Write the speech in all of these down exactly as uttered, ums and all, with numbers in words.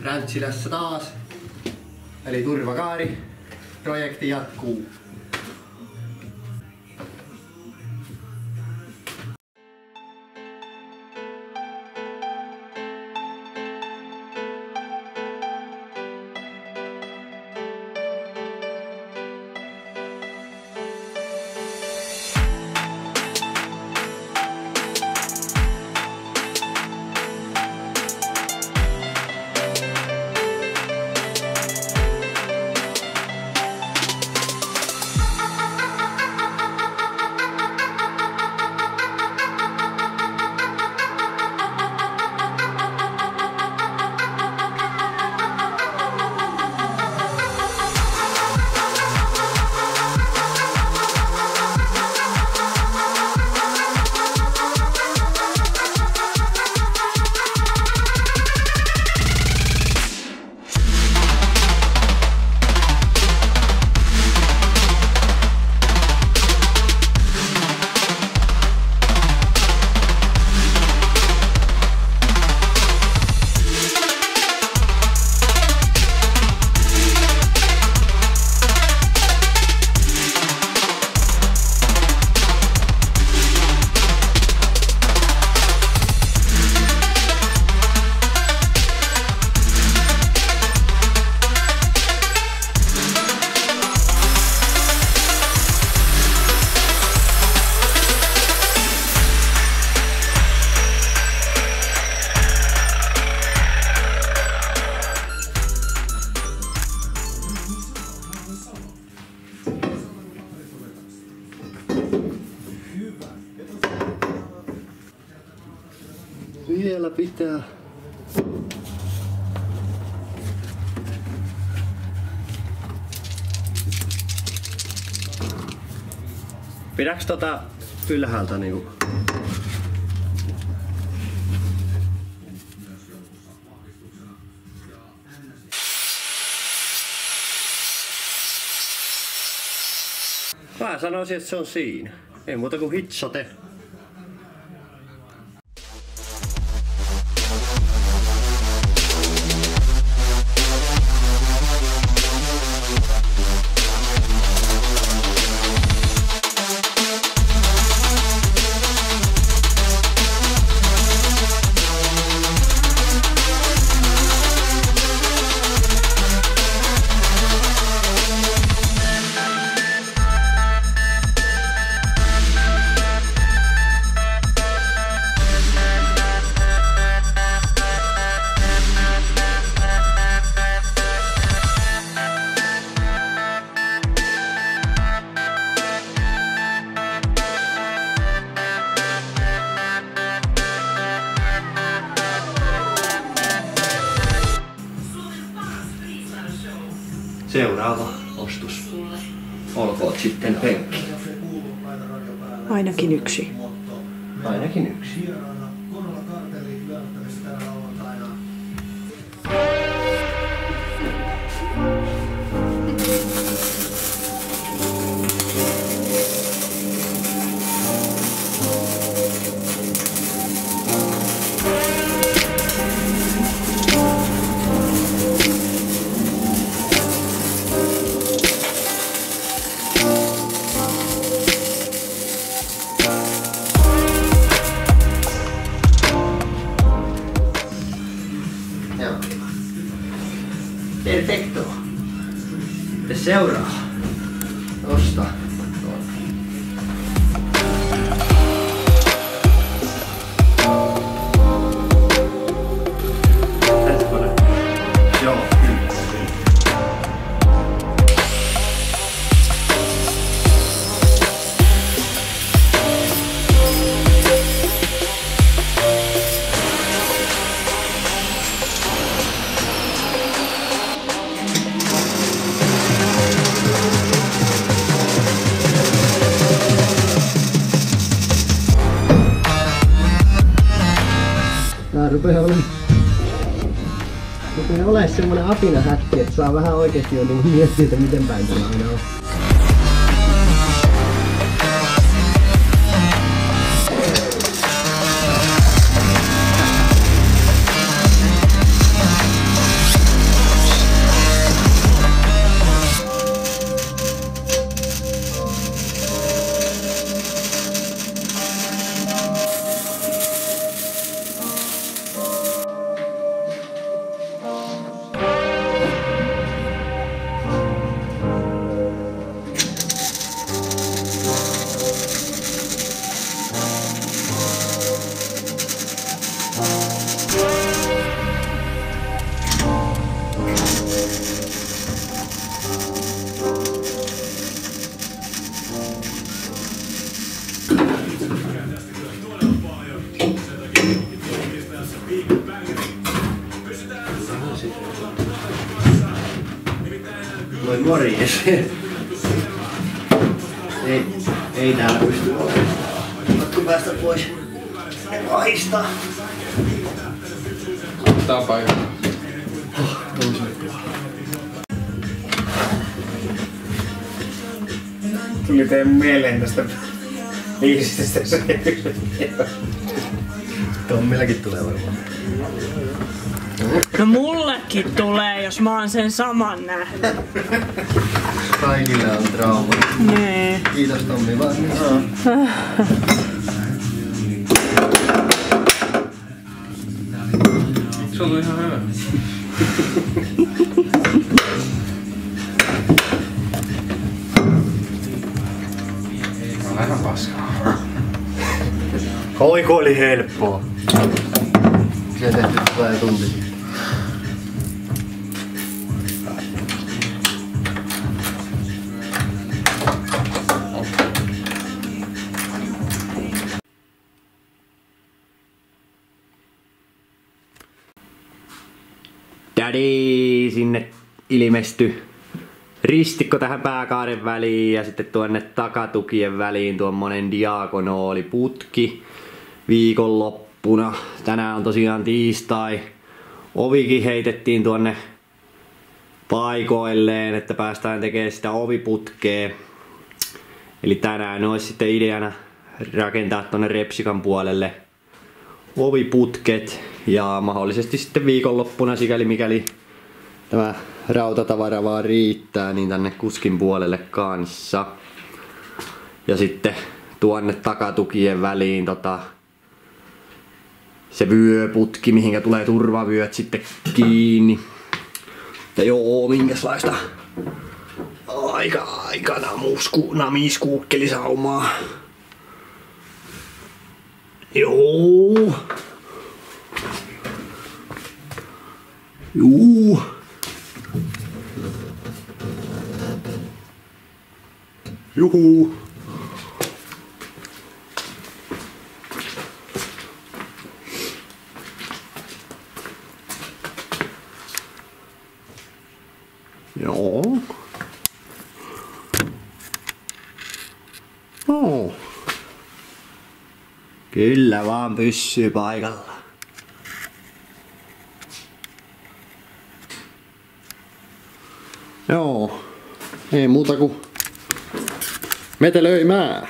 Ränttsilässä taas. Eli turvakaari. Projekti jatkuu. Vielä pitää. Pidäks tota ylhäältä niinku? Mä sanoisin, että se on siinä. Ei muuta kuin hitsate. Seuraava ostos. Olkoot sitten penkki. Ainakin yksi. Ainakin yksi. Perfecto. Te seuraa. Osta. Joo, kyllä. Tää rupee olemaan, rupee olemaan semmonen apinahäkki, että saa vähän oikeesti jo niin miettiä, että miten päin tämä aina on. morjes. Ei, ei täällä pysty olemaan. Voitko päästä pois? Ne vahistaa. Tää paikka. Oh, tuli teidän mieleen tästä biisistä se. Tommillakin tulee varmaan. No mullekin tulee, jos mä oon sen saman nähnyt. Kaikille on trauma. Nee. Kiitos Tommi vaan. Se on ihan hyvä. On vähän paskaa. Oiko oli helppoa? Se tehty tulee tunti. Daddy sinne ilmestyi ristikko tähän pääkaaren väliin ja sitten tuonne takatukien väliin tuommoinen diagonaaliputki viikonloppuna. Tänään on tosiaan tiistai. Ovikin heitettiin tuonne paikoilleen, että päästään tekemään sitä oviputkea. Eli tänään olisi sitten ideana rakentaa tuonne Repsikan puolelle oviputket ja mahdollisesti sitten viikonloppuna, sikäli mikäli tämä rautatavara vaan riittää, niin tänne kuskin puolelle kanssa. Ja sitten tuonne takatukien väliin tota, se vyöputki, mihinkä tulee turvavyöt sitten kiinni. Ja joo, minkäslaista aika aikana musku, namiskuukkelisaumaa. Joo. Juu. Juhu. Joo. Oh. Kyllä vaan pysyy paikalla. Joo. Ei muuta kuin metelöimään.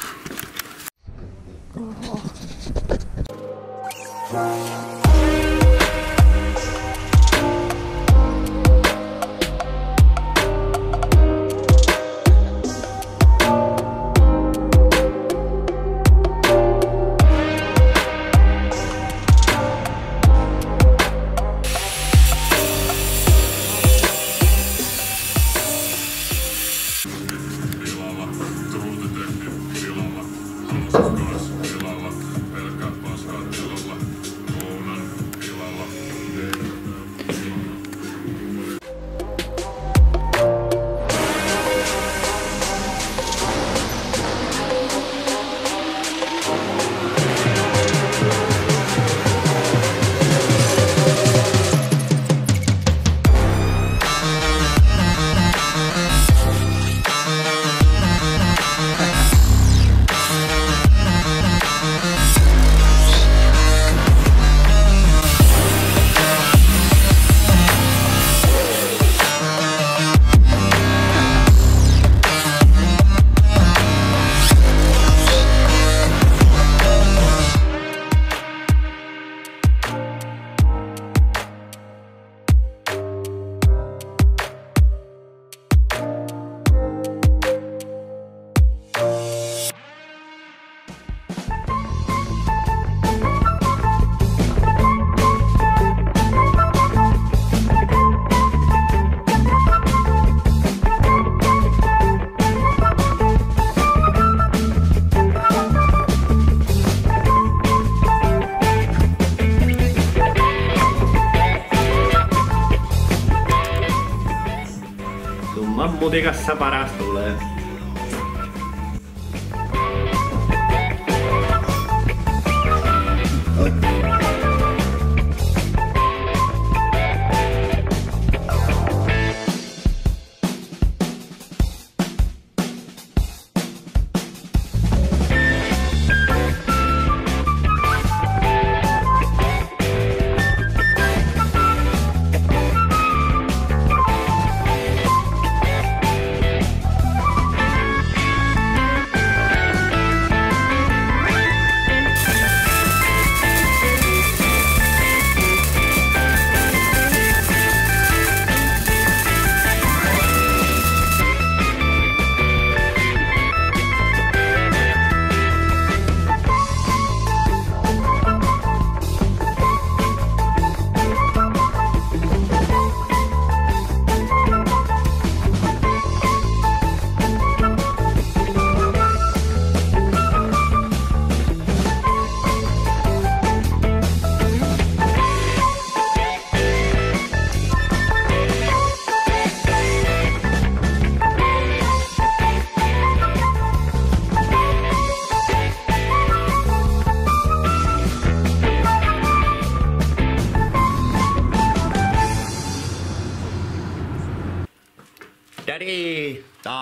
Mutikassa paras tulee.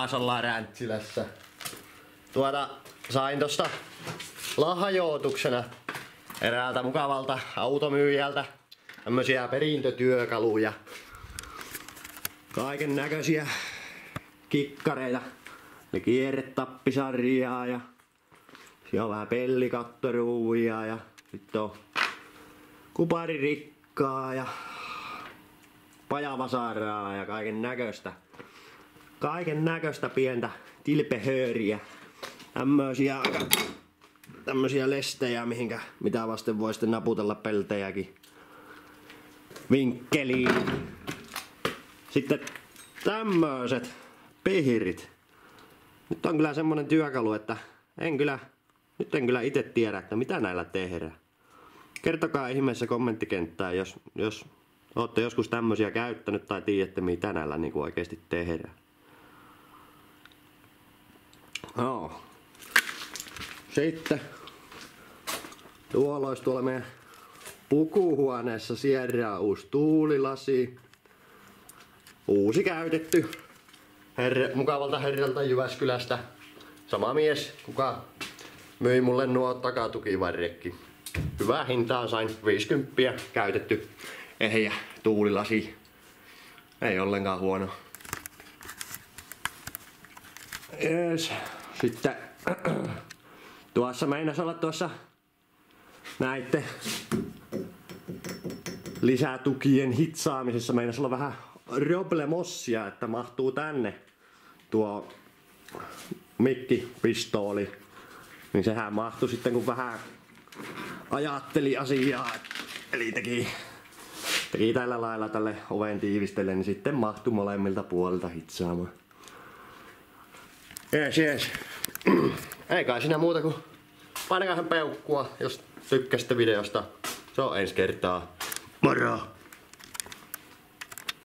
taas ollaan Räntsilässä. Tuota, sain tosta lahjoituksena eräältä mukavalta automyyjältä tämmösiä perintötyökaluja. Kaiken näköisiä kikkareita. Ne kierretappisarjaa ja siellä on vähän pellikattoruuvia ja sitten on kuparirikkaa ja pajavasaraa ja kaiken näköistä. Kaiken näköistä pientä tilpehööriä. Tämmösiä aika tämmösiä lestejä, mihinkä mitä vasten voi sitten naputella peltejäkin vinkkeliin. Sitten tämmöiset pihirit. Nyt on kyllä semmonen työkalu, että en kyllä, nyt en kyllä itse tiedä, että mitä näillä tehdään. Kertokaa ihmeessä kommenttikenttään, jos, jos ootte joskus tämmösiä käyttänyt tai tiedätte mitä näillä niin oikeesti tehdään. No. Sitten tuolla olisi tuolla meidän pukuhuoneessa Sierra uusi tuulilasi. Uusi käytetty. Herre, mukavalta herralta Jyväskylästä. Sama mies, kuka myi mulle nuo takatukivarrekki. Hyvää hintaa sain, viisikymmentä käytetty ehjä tuulilasi. Ei ollenkaan huono. Yes. Sitten tuossa meinas olla tuossa näitte lisätukien hitsaamisessa meinas olla vähän roblemossia, että mahtuu tänne tuo mikkipistooli. Niin sehän mahtui sitten kun vähän ajatteli asiaa. Eli teki, teki tällä lailla tälle oven tiivistelle, niin sitten mahtui molemmilta puolilta hitsaamaan. Jees jees. Ei kai siinä muuta kuin painakaa sen peukkua, jos tykkäsitte videosta. Se on ensi kertaa. Moro!